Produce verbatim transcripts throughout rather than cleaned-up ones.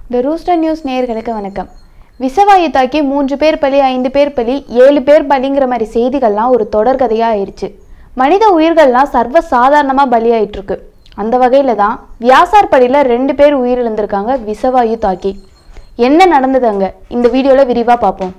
The Rooster News நேயர்களுக்கு வணக்கம். விசவாயு தாக்கி மூன்று பேர் பலி, ஐந்து பேர் பலி, ஏழு பேர் பலிங்கிற மாதிரி செய்திகள்லாம் ஒரு தொடர் கதையா ஆயிடுச்சு. மனித உயிர்கள்லாம் சர்வ சாதாரணமா பலியாயிட்டு இருக்கு. அந்த வகையில தான் வியாசார் படியில ரெண்டு பேர் உயிரிழந்திருக்காங்க விசவாயு தாக்கி. என்ன நடந்தது அங்க இந்த வீடியோல விரிவா பார்ப்போம்.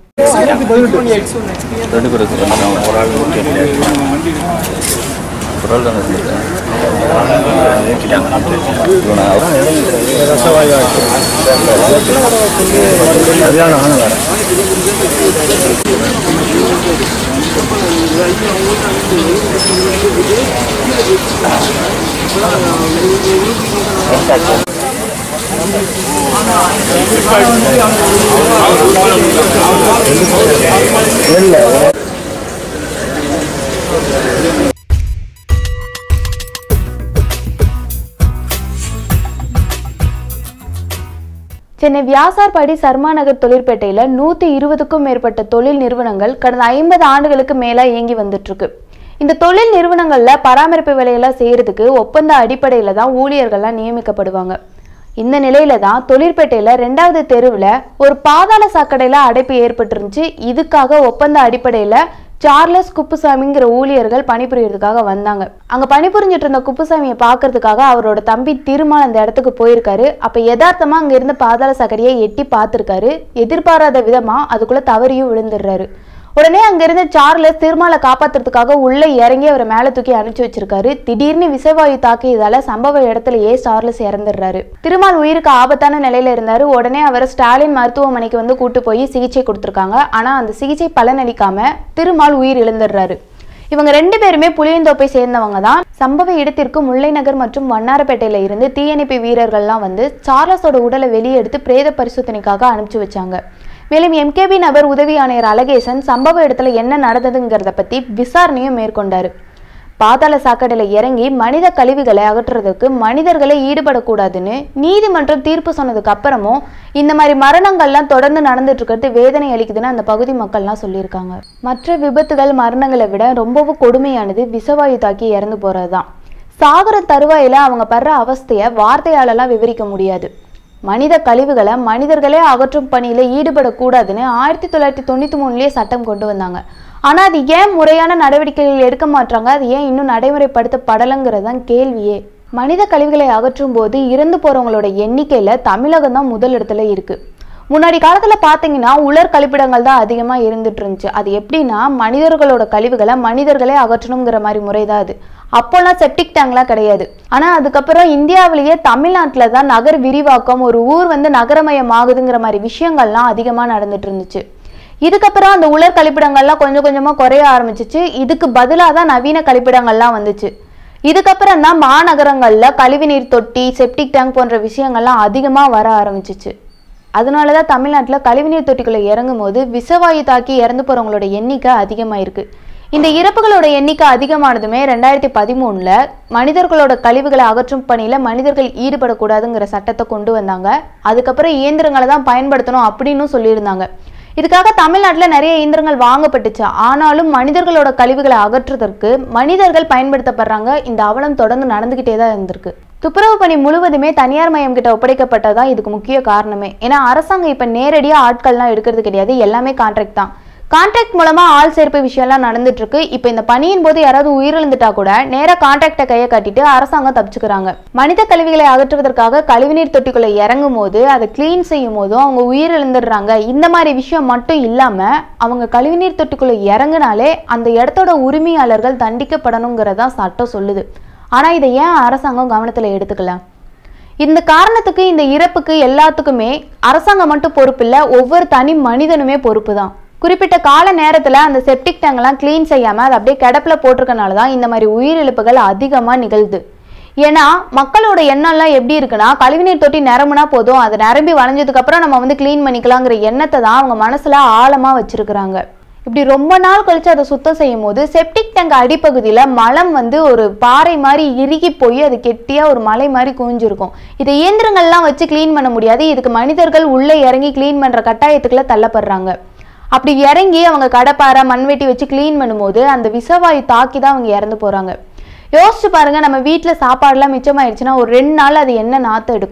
சென்னை வியாசார்பாடி சர்மா நகர் தொழிற்பேட்டையில நூத்தி இருபதுக்கும் மேற்பட்ட தொழில் நிறுவனங்கள் கடந்த ஐம்பது ஆண்டுகளுக்கு மேல இயங்கி வந்துட்டு இருக்கு. இந்த தொழில் நிறுவனங்கள்ல பராமரிப்பு வேலையெல்லாம் செய்யறதுக்கு ஒப்பந்த அடிப்படையில தான் ஊழியர்கள்லாம் நியமிக்கப்படுவாங்க. இந்த நிலையில தான் தொழிற்பேட்டையில ரெண்டாவது தெருவுல ஒரு பாதாள சாக்கடையில அடைப்பு ஏற்பட்டுருந்துச்சு. இதுக்காக ஒப்பந்த அடிப்படையில சார்லஸ் குப்புசாமிங்கிற ஊழியர்கள் பணிபுரியறதுக்காக வந்தாங்க. அங்க பணிபுரிஞ்சிட்டு இருந்த குப்புசாமியை பாக்குறதுக்காக அவரோட தம்பி திருமால் அந்த இடத்துக்கு போயிருக்காரு. அப்ப யதார்த்தமா அங்க இருந்த பாதாள சாக்கடையை எட்டி பார்த்திருக்காரு. எதிர்பாராத விதமா அதுக்குள்ள தவறியும் விழுந்துடுறாரு. உடனே அங்க இருந்த சார்லஸ் திருமாலை காப்பாத்துறதுக்காக உள்ள இறங்கி அவரை மேல தூக்கி அனுப்பிச்சு வச்சிருக்காரு. திடீர்னு விசவாயு தாக்கியதால சம்பவ இடத்துலயே சார்லஸ் இறந்துடுறாரு. திருமால் உயிருக்கு ஆபத்தான நிலையில இருந்தாரு. உடனே அவரை ஸ்டாலின் மருத்துவமனைக்கு வந்து கூட்டு போய் சிகிச்சை கொடுத்துருக்காங்க. ஆனா அந்த சிகிச்சை பலனளிக்காம திருமால் உயிர் இழந்துடுறாரு. இவங்க ரெண்டு பேருமே புளியந்தோப்பை சேர்ந்தவங்க தான். சம்பவ இடத்திற்கு முல்லை நகர் மற்றும் வண்ணாரப்பேட்டையில இருந்து தீயணைப்பு வீரர்கள்லாம் வந்து சார்லஸோட உடலை வெளியே எடுத்து பிரேத பரிசோதனைக்காக அனுப்பிச்சு வச்சாங்க. மேலும் எம்கேபி நபர் உதவி ஆணையர் அழகேசன் சம்பவ இடத்துல என்ன நடந்ததுங்கிறத பத்தி விசாரணையும் மேற்கொண்டாரு. பாதாள சாக்கடையில இறங்கி மனித கழிவுகளை அகற்றுறதுக்கு மனிதர்களை ஈடுபடக்கூடாதுன்னு நீதிமன்றம் தீர்ப்பு சொன்னதுக்கு அப்புறமும் இந்த மாதிரி மரணங்கள்லாம் தொடர்ந்து நடந்துட்டு இருக்கிறது வேதனை அளிக்குதுன்னு அந்த பகுதி மக்கள்லாம் சொல்லியிருக்காங்க. மற்ற விபத்துகள் மரணங்களை விட ரொம்பவும் கொடுமையானது விசவாயு தாக்கி இறந்து போறதுதான். சாகர தருவாயில அவங்க படுற அவஸ்தைய வார்த்தையாலெல்லாம் விவரிக்க முடியாது. மனித கழிவுகளை மனிதர்களே அகற்றும் பணியில ஈடுபடக்கூடாதுன்னு ஆயிரத்தி தொள்ளாயிரத்தி தொண்ணூத்தி மூணுலயே சட்டம் கொண்டு வந்தாங்க. ஆனா அது ஏன் முறையான நடவடிக்கைகள் எடுக்க மாட்டாங்க, அது ஏன் இன்னும் நடைமுறைப்படுத்தப்படலைங்கிறதான் கேள்வியே. மனித கழிவுகளை அகற்றும் போது இறந்து போறவங்களோட எண்ணிக்கையில தமிழகம் தான் முதல் இடத்துல இருக்கு. முன்னாடி காலத்துல பாத்தீங்கன்னா உலர் கழிப்பிடங்கள் தான் அதிகமா இருந்துட்டு இருந்துச்சு. அது எப்படின்னா மனிதர்களோட கழிவுகளை மனிதர்களே அகற்றணுங்கிற மாதிரி முறைதான் அது. அப்போல்லாம் செப்டிக் டேங்க்லாம் கிடையாது. ஆனா அதுக்கப்புறம் இந்தியாவிலேயே தமிழ்நாட்டுல தான் நகர் விரிவாக்கம், ஒரு ஊர் வந்து நகரமயம் ஆகுதுங்கிற மாதிரி விஷயங்கள்லாம் அதிகமா நடந்துட்டு இருந்துச்சு. இதுக்கப்புறம் அந்த உலர் கழிப்பிடங்கள்லாம் கொஞ்சம் கொஞ்சமா குறைய ஆரம்பிச்சிச்சு. இதுக்கு பதிலாக தான் நவீன கழிப்பிடங்கள்லாம் வந்துச்சு. இதுக்கப்புறம் தான் மாநகரங்கள்ல கழிவுநீர் தொட்டி, செப்டிக் டேங்க் போன்ற விஷயங்கள்லாம் அதிகமா வர ஆரம்பிச்சிச்சு. அதனாலதான் தமிழ்நாட்டுல கழிவுநீர் தொட்டிக்குள்ள இறங்கும் போது விசவாயு தாக்கி இறந்து போறவங்களோட எண்ணிக்கை அதிகமாயிருக்கு. இந்த இறப்புகளோட எண்ணிக்கை அதிகமானதுமே ரெண்டாயிரத்தி பதிமூணுல மனிதர்களோட கழிவுகளை அகற்றும் பணியில மனிதர்கள் ஈடுபடக்கூடாதுங்கிற சட்டத்தை கொண்டு வந்தாங்க. அதுக்கப்புறம் இயந்திரங்களை தான் பயன்படுத்தணும் அப்படின்னு சொல்லியிருந்தாங்க. இதுக்காக தமிழ்நாட்டுல நிறைய இயந்திரங்கள் வாங்கப்பட்டுச்சு. ஆனாலும் மனிதர்களோட கழிவுகளை அகற்றுவதற்கு மனிதர்கள் பயன்படுத்தப்படுறாங்க. இந்த அவலம் தொடர்ந்து நடந்துகிட்டே தான் இருந்திருக்கு. துப்புரவு பணி முழுவதுமே தனியார் மயம் கிட்ட ஒப்படைக்கப்பட்டதான் இதுக்கு முக்கிய காரணமே. ஏன்னா அரசாங்கம் இப்ப நேரடியா ஆட்கள்லாம் எடுக்கிறது கிடையாது, எல்லாமே கான்ட்ராக்ட் தான். கான்ட்ராக்ட் மூலமா ஆள் சேர்ப்பு விஷயம்லாம் நடந்துட்டு இருக்கு. இப்ப இந்த பணியின் போது யாராவது உயிரிழந்துட்டா கூட நேரா கான்ட்ராக்டை கையை காட்டிட்டு அரசாங்கம் தப்பிச்சுக்கிறாங்க. மனித கழிவுகளை அகற்றுவதற்காக கழிவுநீர் தொட்டிக்குள்ள இறங்கும் போது அதை கிளீன் செய்யும் போதும் அவங்க உயிரிழந்துடுறாங்க. இந்த மாதிரி விஷயம் மட்டும் இல்லாம அவங்க கழிவுநீர் தொட்டிக்குள்ள இறங்குனாலே அந்த இடத்தோட உரிமையாளர்கள் தண்டிக்கப்படணுங்கிறதா சட்டம் சொல்லுது. ஆனா இதை ஏன் அரசாங்கம் கவனத்துல எடுத்துக்கலாம்? இந்த காரணத்துக்கு இந்த இறப்புக்கு எல்லாத்துக்குமே அரசாங்கம் மட்டும் பொறுப்பு இல்லை, ஒவ்வொரு தனி மனிதனுமே பொறுப்பு தான். குறிப்பிட்ட கால நேரத்துல அந்த செப்டிக் டேங்க் எல்லாம் கிளீன் செய்யாம அதை அப்படியே கிடப்புல போட்டிருக்கனாலதான் இந்த மாதிரி உயிரிழப்புகள் அதிகமா நிகழ்து. ஏன்னா மக்களோட எண்ணம்லாம் எப்படி இருக்குன்னா, கழிவுநீர் தொட்டி நிரம்புனா போதும், அது நிரம்பி வளைஞ்சதுக்கு அப்புறம் நம்ம வந்து கிளீன் பண்ணிக்கலாங்கிற எண்ணத்தை தான் அவங்க மனசுல ஆழமா வச்சிருக்கிறாங்க. இப்படி ரொம்ப நாள் கழிச்சு அதை சுத்தம் செய்யும் போது செப்டிக் டேங்க் அடிப்பகுதியில மலம் வந்து ஒரு பாறை மாதிரி இறுகி போய் அது கெட்டியா ஒரு மலை மாதிரி குவிஞ்சிருக்கும். இதை இயந்திரங்கள்லாம் வச்சு கிளீன் பண்ண முடியாது. இதுக்கு மனிதர்கள் உள்ள இறங்கி கிளீன் பண்ற கட்டாயத்துக்குள்ள தள்ளப்படுறாங்க. அப்படி இறங்கி அவங்க கடப்பாறை மண்வெட்டி வச்சு கிளீன் பண்ணும்போது அந்த விசவாயு தாக்கி தான் அவங்க இறந்து போறாங்க. யோசிச்சு பாருங்க, நம்ம வீட்டுல சாப்பாடுலாம் மிச்சமாயிடுச்சுன்னா ஒரு ரெண்டு நாள் அது என்ன நாத்தம் எடுக்கும்.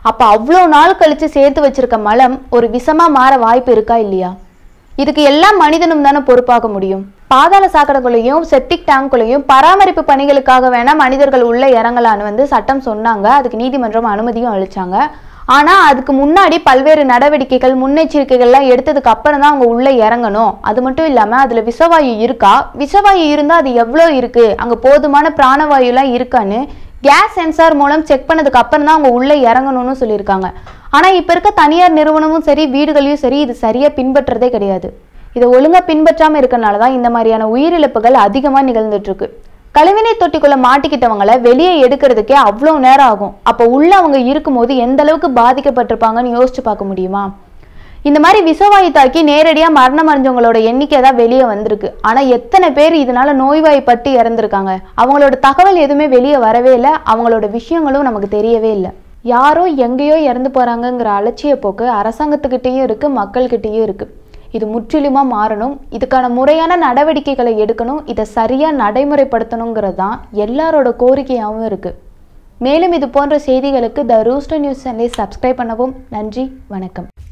அப்ப அவ்வளோ நாள் கழிச்சு சேர்த்து வச்சிருக்க மலம் ஒரு விஷமா மாற வாய்ப்பு இருக்கா இல்லையா? இதுக்கு எல்லாம் மனிதனும் தானே பொறுப்பாக முடியும். பாதாள சாக்கடைக்குள்ளேயும் செப்டிக் டேங்குள்ளேயும் பராமரிப்பு பணிகளுக்காக வேணா மனிதர்கள் உள்ள இறங்கலான்னு வந்து சட்டம் சொன்னாங்க. அதுக்கு நீதிமன்றம் அனுமதியும் அளிச்சாங்க. ஆனா அதுக்கு முன்னாடி பல்வேறு நடவடிக்கைகள் முன்னெச்சரிக்கைகள்லாம் எடுத்ததுக்கு அப்புறம் தான் அவங்க உள்ள இறங்கணும். அது மட்டும் இல்லாம அதுல விஷவாயு இருக்கா, விஷவாயு இருந்தா அது எவ்வளோ இருக்கு, அங்க போதுமான பிராணவாயு எல்லாம் இருக்கான்னு கேஸ் சென்சார் மூலம் செக் பண்ணதுக்கு அப்புறம் தான் அவங்க உள்ள இறங்கணும்னு சொல்லியிருக்காங்க. ஆனா இப்ப இருக்க தனியார் நிறுவனமும் சரி வீடுகளையும் சரி இது சரியா பின்பற்றதே கிடையாது. இதை ஒழுங்கா பின்பற்றாம இருக்கனாலதான் இந்த மாதிரியான உயிரிழப்புகள் அதிகமா நிகழ்ந்துட்டு இருக்கு. கழிவுநீ தொட்டிக்குள்ள மாட்டிக்கிட்டவங்களை வெளியே எடுக்கிறதுக்கே அவ்வளோ நேரம் ஆகும். அப்போ உள்ள அவங்க இருக்கும்போது எந்த அளவுக்கு பாதிக்கப்பட்டிருப்பாங்கன்னு யோசிச்சு பார்க்க முடியுமா? இந்த மாதிரி விஷவாயு தாக்கி நேரடியா மரணம் அடைஞ்சவங்களோட எண்ணிக்கை தான் வெளியே வந்திருக்கு. ஆனா எத்தனை பேர் இதனால நோய்வாய்ப்பட்டு இறந்துருக்காங்க, அவங்களோட தகவல் எதுவுமே வெளியே வரவே இல்லை. அவங்களோட விஷயங்களும் நமக்கு தெரியவே இல்லை. யாரோ எங்கேயோ இறந்து போறாங்கிற அலட்சிய போக்கு அரசாங்கத்துக்கிட்டையும் இருக்கு, மக்கள்கிட்டையும் இருக்கு. இது முற்றிலுமா மாறணும். இதுக்கான முறையான நடவடிக்கைகளை எடுக்கணும். இதை சரியா நடைமுறைப்படுத்தணுங்கிறது தான் எல்லாரோட கோரிக்கையாகவும் இருக்கு. மேலும் இது போன்ற செய்திகளுக்கு த ரூஸ்டர் நியூஸ் சேனலை சப்ஸ்கிரைப் பண்ணவும். நன்றி, வணக்கம்.